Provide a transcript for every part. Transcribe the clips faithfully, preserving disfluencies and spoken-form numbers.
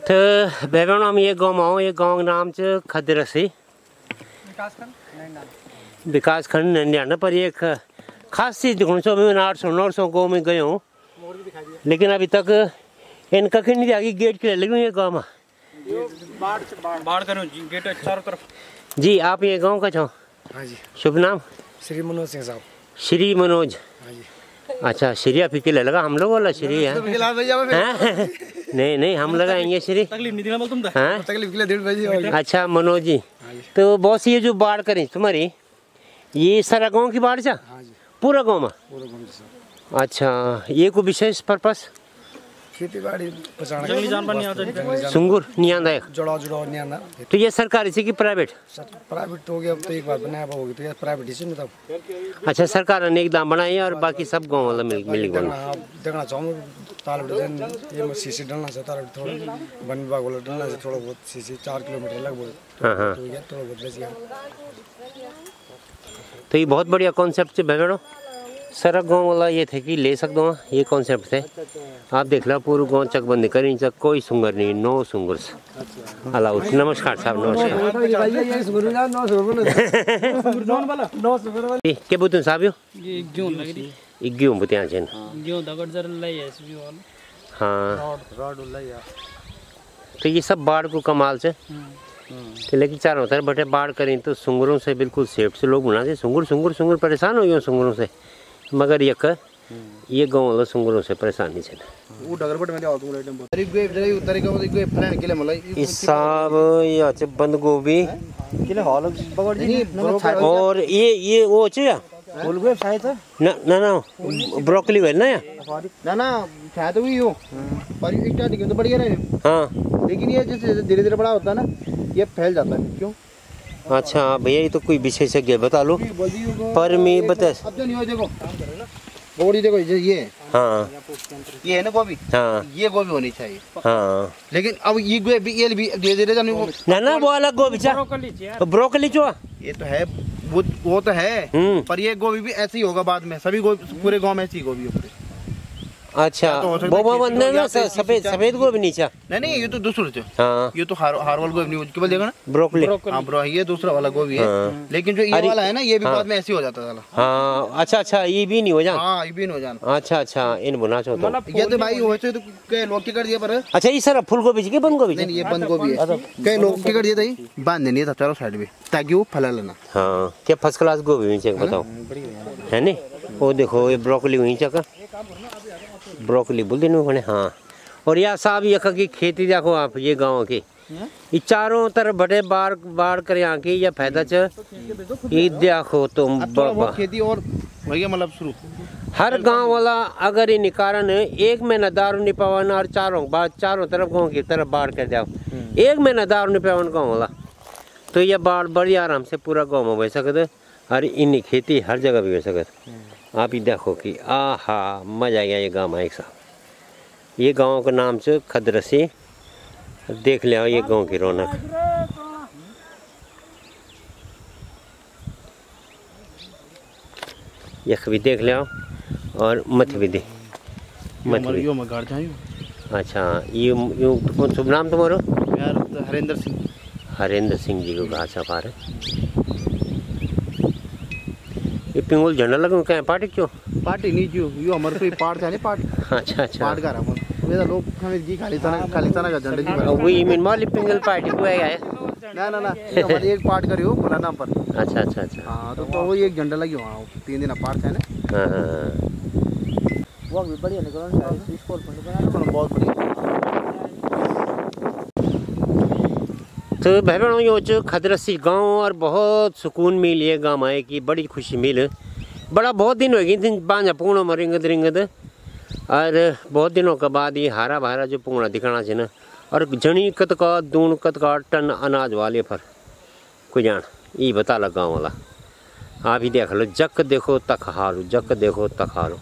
तो बहन हम ये गाँव आओ ये गाँव नाम च खदरसी विकास खंड नंदियाना पर एक खास चीज देखो सौ मैं आठ सौ नौ सौ गाँव में गए हूँ लेकिन अभी तक इनका कहीं नहीं आगे गेट के लगे ये गाँव में बाढ़ करो जी गेट चारों तरफ। जी आप ये गाँव का छो? हाँ जी। शुभ नाम? श्री मनोज सिंह साहब। श्री मनोज। हाँ जी। अच्छा श्री आप के लगा हम लोग वाला श्री है नहीं नहीं हम लगाएंगे श्री तकलीफ नहीं देना बोल तुम हाँ तकलीफ के लिए डेढ़ बजे। अच्छा मनोज जी तो बहुत ये जो बाढ़ करी तुम्हारी ये सारा गांव की बाढ़ जा पूरा गांव में? पूरा गांव। अच्छा ये को विशेष पर्पस खेती बाड़ी जंगली जानवर नहीं आता सुंगुर नहीं आंदा है जोड़ा जोड़ा नहीं आंदा। तो ये सरकारी से कि प्राइवेट? प्राइवेट तो हो गया अब तो एक बार बनाया होगी तो ये प्राइवेट ही सुन तब। अच्छा सरकार ने एक दाम बनाई और बाकी सब गांव वाला मिल मिल गया देखना चाहूँ ताल बटन ये सीसी डालना से ताल थोड़ा वन विभाग वाला डालना से थोड़ा बहुत सीसी चार किलोमीटर लगभग। हाँ हाँ तो ये थोड़ा बहुत बच गया। तो ये बहुत बढ़िया कॉन्सेप्ट से भैया सारा गांव वाला ये थे कि ले सकते हो ये कॉन्सेप्ट थे आप देख लो पूरा गांव चकबंदी करी चक कोई सुंगर नहीं नो सुंगर से अलाउड। नमस्कार साहब नमस्कार क्या बोलते साहब यो ये क्यों लग रही एक क्यों बुतिया चेन क्यों दगड़ जर ले ऐसे भी वाला हाँ रॉड रॉड ले यार तो ये सब बाढ़ को कमाल से कि लेकिन चारों तरफ बटे बाढ़ करें तो सुंगरों से बिल्कुल सेफ से लोग बना से सुंगर सुंगर सुंगर परेशान हो गए सुंगरों से मगर यक ये गांव वाला सुंगरों से परेशानी से वो डगरबट में जाओ तुम रेटम अरे गोई जरी उतरी को गोई फ्रेंड के लिए मलाई इस साहब ये अच्छे बंद गोभी के लिए हॉल पकड़ जी और ये ये वो चाहिए फूल गोई शायद ना ना ना ब्रोकली वेल ना या ना ना शायद हुई हो पर स्टार्टिंग तो बढ़िया रहे हाँ लेकिन ये जैसे धीरे धीरे बड़ा होता है ना ये फैल जाता है क्यों? अच्छा भैया ये तो कोई विशेषज्ञ बता लो पर मैं बता अब जो नहीं हो देखो गोभी देखो ये हाँ ये है ना गोभी हाँ ये गोभी होनी चाहिए हाँ लेकिन अब ये गोभी ये भी धीरे धीरे जाने वो ना ना वो अलग गोभी चा ब्रोकली जो ये तो है वो वो तो है पर ये गोभी भी ऐसे ही होगा बाद में सभी गोभी पूरे गांव में ऐसी गोभी है पूरे। अच्छा वो वो ना ना सफेद सफेद गोभी नीचा नहीं नहीं ये तो दूसरा है हाँ ये तो हार हारवल गोभी नहीं केवल देखो ना ब्रोकली हाँ ब्रो ये दूसरा वाला गोभी है लेकिन जो ये वाला है ना ये भी बाद में ऐसे हो जाता है। हाँ अच्छा अच्छा ये भी नहीं हो जाना हाँ ये भी नहीं हो जाना अच्छा अच्छा इन बुना चो ये तो भाई हो तो कई लोग टिकट दिए पर अच्छा ये सर फूल गोभी की बंद गोभी नहीं ये बंद गोभी है कई लोग टिकट दिए थे बांध देनी था चारों साइड में ताकि वो फैला लेना। हाँ क्या फर्स्ट क्लास गोभी में चेक बताओ है नहीं वो देखो ये ब्रोकली वहीं चका ब्रोकली बोल देने वाले हाँ और यह साहब ये की खेती देखो आप ये गांव की ये चारों तरफ बड़े बाढ़ बाढ़ कर यहाँ की या फायदा च ये देखो तुम खेती और भैया मतलब शुरू हर गांव वाला अगर इन कारण एक महीना दारू नहीं पावन और चारों बाद चारों तरफ गांव की तरफ बाढ़ कर जाओ एक महीना दारू नहीं पावन गाँव वाला तो यह बाढ़ बड़ी आराम से पूरा गाँव में बह सकते और इन खेती हर जगह भी बह सकते। आप ही देखो कि आहा मजा आ गया ये गाँव एक साहब ये गांव का नाम से खदरसी देख लिया ये गांव की रौनक ये भी देख लिया और मत भी दे मत भी अच्छा ये यूँ कौन शुभ नाम तुम्हारा? हरेंद्र सिंह हरेंद्र सिंह जी को घास सफा रहे ये पिंगुल झंडा लगो क्या पार्टी क्यों पार्टी नहीं क्यों यो हमारे कोई पार्ट था नहीं पार्ट अच्छा अच्छा पार्ट का रहा मेरा लोग हमें जी खाली तना खाली तना का झंडा जी वो ये मिन माली पिंगल पार्टी को आया है ना ना ना हमारे एक पार्ट करियो बोला नाम पर अच्छा अच्छा अच्छा हां तो तो वो एक झंडा लगी वहां तीन दिन पार्ट है ना हां हां वो भी बढ़िया निकलना चाहिए स्पोर्ट पॉइंट बनाना बहुत बढ़िया। तो भाई बहनों यो खदरसी गांव और बहुत सुकून मिल ये गाँव आए की बड़ी खुशी मिल बड़ा बहुत दिन हो गई बांझा पूर्णों में रिंगत रिंगत और बहुत दिनों के बाद ये हारा भारा जो पूर्णा दिखाना चाहिए ना और जनी कतका दून कतका टन अनाज वाले पर कोई जान ये बता लगा गाँव वाला आप ही देख लो जक देखो तक हारो जक देखो तक हारो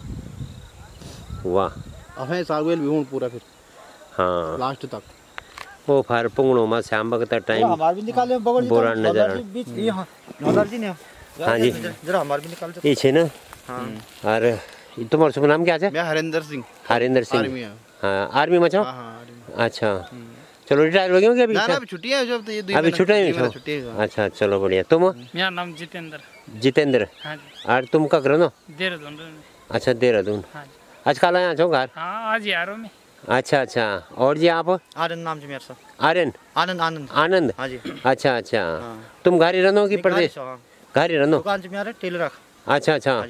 वाह अबे सागवेल भी हूं पूरा फिर हाँ लास्ट तक वो फार पुंगड़ों में शाम वक्त टाइम हमार भी निकाले बगड़ बोरा नजर ये हां नौलर जी ने हाँ जी जरा हमार भी निकाल ये छे ना हां और तुम्हारा शुभ नाम क्या है? मैं हरेंद्र सिंह हरेंद्र सिंह आर्मी हाँ आर्मी में छो हां हां अच्छा चलो रिटायर हो गए हो क्या अभी? ना ना अभी छुट्टियां हैं जब तो ये दो अभी छुट्टियां महीना हैं छुट्टी है। अच्छा चलो बढ़िया। तुम? मेरा नाम जितेंद्र। जितेंद्र। हाँ जी। और तुम का करो ना? देहरादून। अच्छा देहरादून। हाँ जी। आज कल आया छो घर? हाँ आज यारों में। अच्छा अच्छा। और जी आप? आनंद नाम जी मेरा सर। आर्यन? आनंद आनंद। आनंद। हाँ जी। अच्छा अच्छा। तुम घर ही रहनो कि प्रदेश? घर ही रहनो। दुकान से मेरा टेलर। अच्छा अच्छा।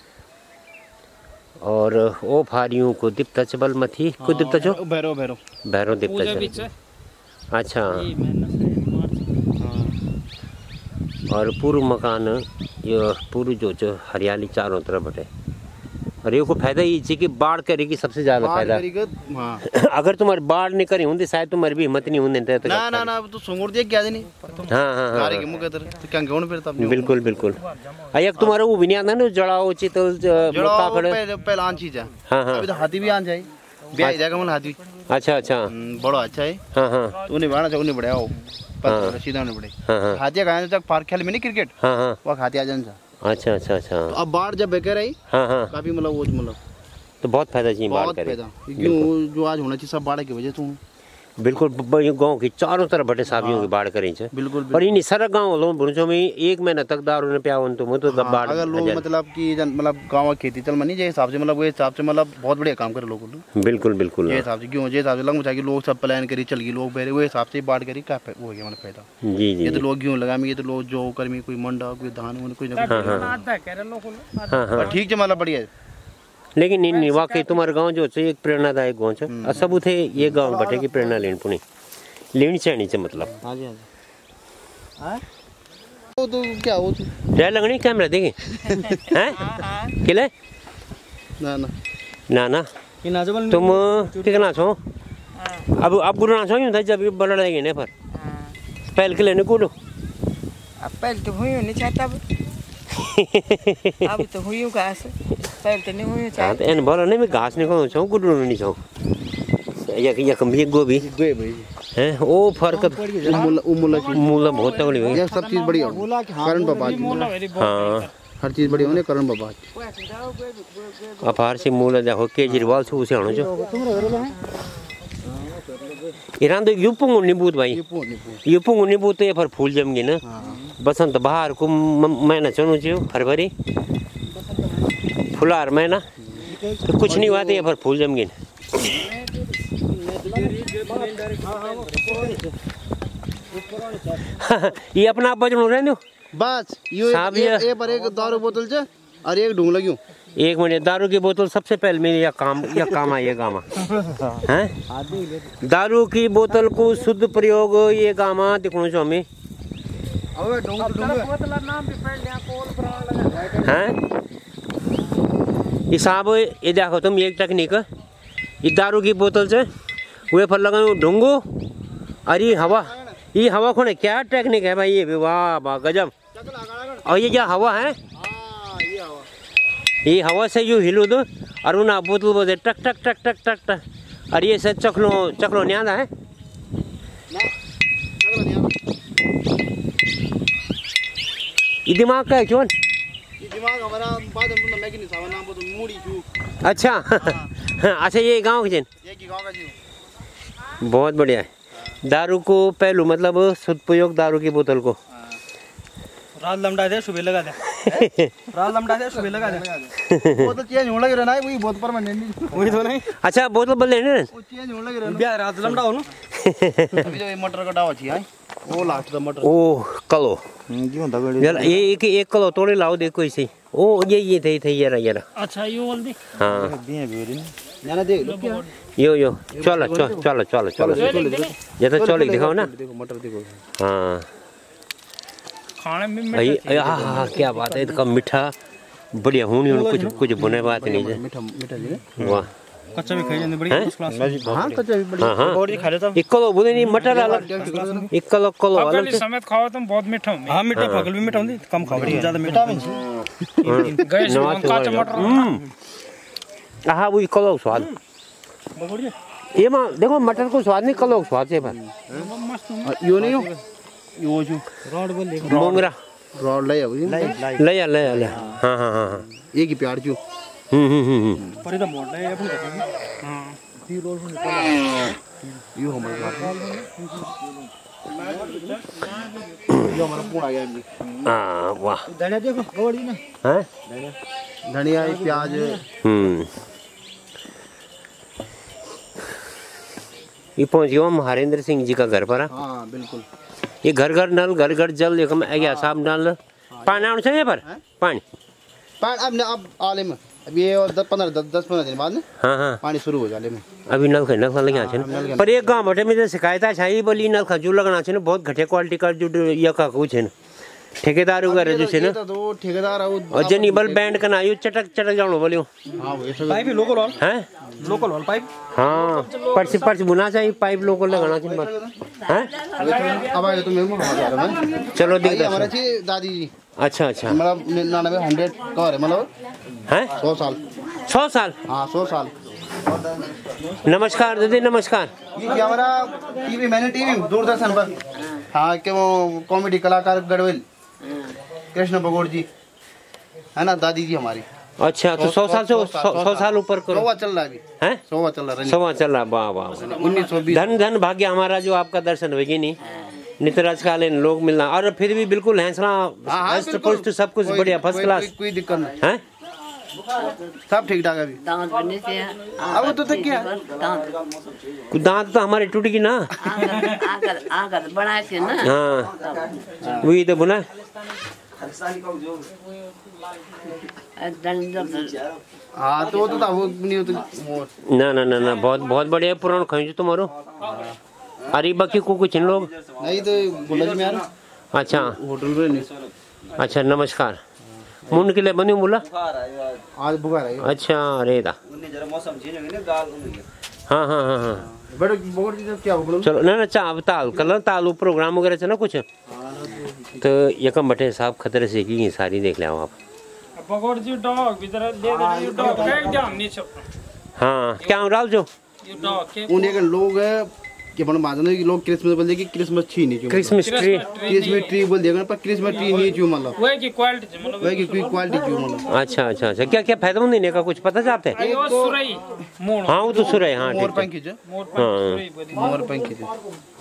और ओ फारियों को दीप्ता चबल मथी को दीप्ता जो भैरो भैरो भैरो दीप्ता चबल। अच्छा। और पूर्व मकान ये पूरी जो जो हरियाली चारों तरफ बटे। और ये को फायदा ये ची कि बाढ़ करेगी सबसे ज्यादा फायदा। हाँ। अगर तुम्हारी बाढ़ नहीं करी होंगी शायद तुम्हारी भी हिम्मत नहीं होंगी तो ना ना ना तो सुंगुर दिया क्या नहीं। हाँ हाँ हाँ के मुंह के तरह तो क्या गौन फिर तब बिल्कुल बिल्कुल। एक तुम्हारा वो भी नहीं आता ना जड़ाओ चितल जड़ाओ पहले पहले आन चीज है। हाँ हाँ अभी तो हाथी भी आन जाए ब्याह जाएगा मन हाथी। अच्छा अच्छा। बड़ा अच्छा है। हाँ हाँ तूने बाणा चाहिए बढ़िया हो पर सीधा नहीं बढ़े। हाँ हाँ हाथी का तक पार्क खेल में नहीं क्रिकेट। हाँ हाँ वो हाथी आ जान सा। अच्छा अच्छा अच्छा। तो अब बाढ़ जब बेकर आई हाँ हाँ काफी मतलब वो मतलब तो बहुत फायदा चाहिए बाढ़ करे। क्यों जो आज होना चाहिए सब बाढ़ की वजह से। बिल्कुल गांव की चारों तरफ बटे साबियों की बाढ़ करी छे। बिल्कुल और इन सारा गांव लो बुरजो में एक महीना तक दारू ने प्यावन तो तो हाँ, बाढ़ अगर लोग मतलब कि मतलब गांव खेती चल मनी जे हिसाब से मतलब वो हिसाब से मतलब बहुत बढ़िया काम करे लोग। बिल्कुल बिल्कुल ये हिसाब से क्यों जे हिसाब से लग कि लोग सब प्लान करी चल गई लोग बेरे वो हिसाब से बाढ़ करी का वो गया मतलब फायदा। जी जी ये तो लोग क्यों लगा में ये तो लोग जो कर्मी कोई मंडा कोई धान कोई ना ठीक है मतलब बढ़िया। लेकिन इन वाकई तुम्हारा गांव जो है एक प्रेरणादायक गांव है और सब उथे ये गांव बटे की प्रेरणा लेनी पुनी लेनी चाहिए मतलब। हाँ जी हाँ जी। हाँ वो तो क्या वो तो डर लगनी कैमरा देखे हैं किले ना ना ना ना तुम कितना छो अब अब गुरु ना छो यूं था जब बड़ा लगेगी ने पर पहल के लेने कूदो अब पहल तो हुई नहीं चाहता अब तो हुई घास पहल तो नहीं हुई चाहता। हाँ तो इन बोला नहीं मैं घास नहीं खाऊं छो गुरु नहीं छो या या कम ये गोभी गोभी भाई हैं ओ फर्क मूला मूला मूला बहुत तगड़ी हुई ये सब चीज बढ़िया करण बाबा। हाँ हर चीज बढ़िया होने करण बाबा। अपार से मूला देखो केजरीवाल से उसे आनो जो ईरान तो यूपुंग नींबूत भाई यूपुंग नींबूत ये पर फूल जमगे ना बसंत बहार को महीना चलो जो फरवरी फुलार महीना तो कुछ नहीं हुआ ये पर फूल जमगे ये अपना बजनो रहने बस ये एक एक पर एक दारू बोतल से और एक ढूंढ लगी एक मिनट दारू की बोतल सबसे पहले मेरे या काम या काम आए गामा हैं दारू की बोतल को शुद्ध प्रयोग ये गामा दिखो जो हमें हैं हिसाब ये देखो तुम एक टेक्निक ये दारू की बोतल से वे पर लगा ढूंगो और ये हवा ये हवा खोने क्या टेक्निक है भाई ये वाह वाह गजब। और ये क्या हवा है ये हवा से यूँ हिलो दो और उन्हें बोतल बोलते टक टक टक टक टक टक और ये से चखलो चखलो नहीं आता है ये दिमाग का है क्यों दिमाग हमारा बाद हम मैं कि नहीं सावा नाम बोल मूड़ी क्यों। अच्छा अच्छा ये गांव के जन ये की गांव का जी बहुत बढ़िया है। दारू को पहलू मतलब सदुपयोग दारू की बोतल को रात लमड़ा दे सुबह लगा दे रात लमड़ा दे सुबह लगा दे वो तो चेंज होने लग रहा है वही बहुत परमानेंट वही तो नहीं। अच्छा बोतल बदल लेने वो चेंज होने लग रहा है ब्याह रात लमड़ा हो ना अभी जो ये मटर का डावा चाहिए वो लास्ट द मटर ओ कलो क्यों होता यार ये एक एक कलो तोड़े लाओ देखो इसे ओ ये ये थे थे यार यार अच्छा ये बोल दी हाँ दिए बेरी ना देख लो क्या यो यो चलो चलो चलो चलो चलो ये तो चलो दिखाओ ना देखो मटर देखो। हाँ खाने में भाई हाँ हाँ क्या बात है इसका मीठा बढ़िया होनी कुछ कुछ बुने बात नहीं है मीठा मीठा जी वाह कच्चा भी खाई जाने बढ़िया हां कच्चा भी बढ़िया हाँ हाँ और खा लेता एक किलो बोले नहीं मटर अलग एक किलो किलो अलग पकल समेत खाओ तुम बहुत मीठा हो हां मीठा पकल भी मीठा होती कम खाओ ज्यादा मीठा गैस काचा मटर हम्म हाँ वो किलो स्वाद बढ़िया ये मां देखो मटर को स्वाद नहीं किलो स्वाद से पर यो नहीं हो यो जो रॉड बोल दे मोंगरा रॉड ले आओ ले ले ले ले हाँ हाँ हाँ एक ही प्यार जो हम्म हम्म हम्म पर इधर मोड़ ले अपने हां यो हमारा यो हमारा पूर्ण आ गया जी। हाँ वाह धनिया देखो गोड़ी ना हैं धनिया प्याज। हम्म ये पहुंच गया हम हरेंद्र सिंह जी का घर पर। हाँ बिल्कुल। ये घर घर नल घर घर जल एक गया साहब नल पानी आने चाहिए पर पानी पानी अब अब आले में अभी ये और दस पंद्रह दस दस पंद्रह दिन बाद ना हाँ हाँ पानी शुरू हो जाले में अभी नल खा नल खा लगे आछे पर एक गांव बटे में तो शिकायत है बोली नल खजू लगना छे बहुत घटे क्वालिटी का जो ये का कुछ है ठेकेदार वगैरह जो छे ना तो ठेकेदार और जनी बल बैंड का ना यो चटक चटक जानो बोलियो। हां वो सब पाइप लोकल वाल हैं लोकल वाल पाइप। हाँ पर्च पर्च बुना चाहिए पाइप लोकल लगाना चाहिए हैं। अब आए तो मैं में चलो देख हमारा जी दादी जी। अच्छा अच्छा मतलब निन्यानवे हंड्रेड का है मतलब हैं सौ साल सौ साल हाँ सौ साल। नमस्कार दीदी नमस्कार। ये क्या हमारा टीवी मैंने टीवी दूरदर्शन पर हाँ कि वो कॉमेडी कलाकार गढ़वेल कृष्ण बगोड़ जी है ना दादी जी हमारी। अच्छा तो सौ साल से सौ साल ऊपर करो सौवा चल रहा है अभी हैं सौवा चल रहा है सवा चल रहा वाह वाह उन्नीस सौ बीस। धन धन भाग्य हमारा जो आपका दर्शन होगी नहीं नितराजकालीन लोग मिलना और फिर भी बिल्कुल हैंसला हस्त पुष्ट सब कुछ बढ़िया फर्स्ट क्लास कोई दिक्कत नहीं हैं सब ठीक ठाक अभी। दांत बनने से अब तो तक क्या दांत दांत तो हमारे टूट गई ना। आकर आकर आकर बनाए थे ना। हाँ वही तो बुना हाँ तो तो था वो नहीं होता ना ना ना ना बहुत बहुत बढ़िया पुराना खींच तुम्हारो अरे बाकी को कुछ लोग नहीं तो कॉलेज में यार अच्छा होटल पे नहीं। अच्छा नमस्कार मुंड के लिए बनी बोला आज बुखार है अच्छा अरे दा हाँ हाँ हाँ हाँ बड़े बहुत क्या बोलो चलो ना ना चा ताल कल तालू प्रोग्राम वगैरह से ना कुछ तो यकम बटे साहब खतरे से की सारी देख लिया आप बगोड़ जी डॉग इधर दे दे यू डॉग एकदम नीचे। हाँ क्या राव जो यू डॉग के उन्हें के लोग है कि अपन मानने कि लोग क्रिसमस बोल दे कि क्रिसमस ट्री नहीं जो क्रिसमस ट्री क्रिसमस ट्री बोल देगा पर क्रिसमस ट्री नहीं जो मतलब वही की क्वालिटी मतलब वही की कोई क्वालिटी जो मतलब। अच्छा अच्छा अच्छा क्या क्या फायदा देने का कुछ पता चाहते हैं वो सुरई मोड़ हाँ वो तो सुरई हाँ मोर ठीक पंखी जो मोड़ पर सुरई बोली मोर पंखी जो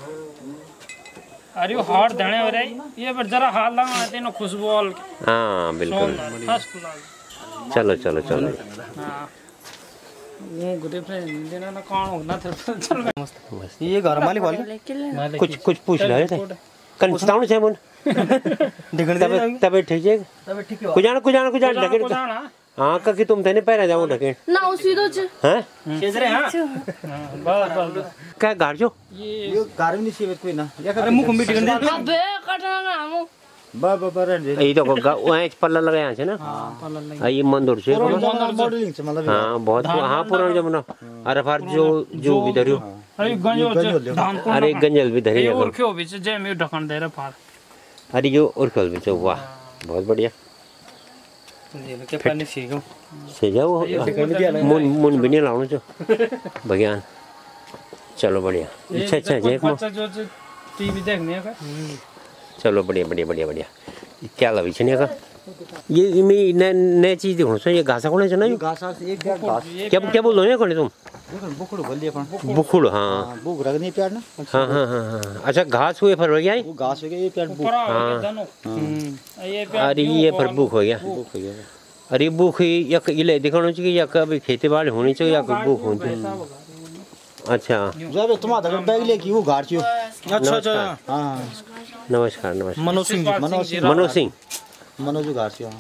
अरे वो हार्ड धने हो रही ये पर जरा हाथ लगा आते ना खुशबू वाल हाँ बिल्कुल फर्स्ट क्लास। चलो चलो चलो हां वो गुडे फ्रेंड देना ना कौन हो ना चल ये घर मालिक वाले कुछ कुछ पूछ रहे थे कंस्ताउन से मुन तब तब ठीक है तब ठीक है कुछ जाना कुछ जाना कुछ जाना ढके हाँ का कि तुम थे पहले जाओ ढके ना उसी दो च हैं शेजरे हां बस बस क्या गाड़ जो ये घर में नहीं सीवे कोई ना अरे मुंह मिट गंदे अबे कटना ना हम बा बा बा रे ये तो वहाँ पल्ला लगाया है ना हाँ ये मंदिर से मॉडलिंग से मतलब हाँ बहुत हाँ पुराना जमाना अरे फार जो जो भी धरियो अरे गंजो धान को अरे गंजल भी धरी और क्यों बीच जे में ढकन दे रहा फार अरे जो और कल भी तो वाह बहुत बढ़िया ये के पानी सीखो से जाओ मुन मुन भी नहीं लाऊं जो भगवान चलो बढ़िया अच्छा अच्छा जय बच्चा जो टीवी देखने का चलो बढ़िया बढ़िया बढ़िया बढ़िया क्या लवी छने का ये मैं नए नए चीज देखो सो ये घासा कोने चना घास एक घास क्या क्या बोल रहे हो कोने तुम बुखड़ बोल दिया अपन बुखुड़ हाँ बुख रख नहीं प्यार ना हाँ हाँ हाँ हाँ अच्छा घास हुए फर हो गया वो घास हो गया ये प्यार बुख हाँ ये अरे ये फर बुख हो गया बुख हो गया अरे बुख या इले दिखाना चाहिए या कभी खेती बाड़ी होनी चाहिए या बुख होनी चाहिए अच्छा जब तुम्हारा बैग लेके वो घाट छियो अच्छा अच्छा हां नमस्कार नमस्कार मनोज सिंह मनोज मनोज सिंह मनोज घाट छियो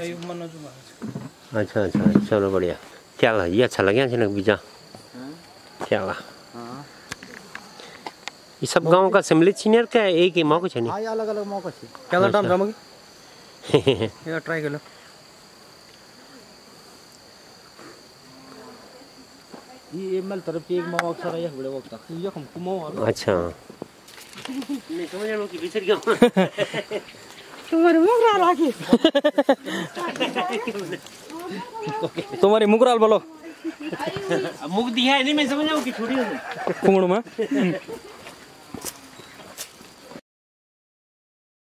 मनोज अच्छा अच्छा चलो बढ़िया क्या ला ये अच्छा लगे जनक बीजा क्या ला ये सब गांव का सम्मिलित सीनियर का एक ही मौका छे हां अलग अलग मौका छे क्या टाइम रमगी ये ट्राई कर लो ये एमएल तरफ की एक मौका अक्सर है बड़े वक्त तक ये हम कुमो अच्छा नहीं समझ लो कि बिछड़ गया तुम्हारे मुगराल आके तुम्हारी मुगराल बोलो मुख दिया है नहीं मैं समझ जाऊं कि छोटी कुंगड़ में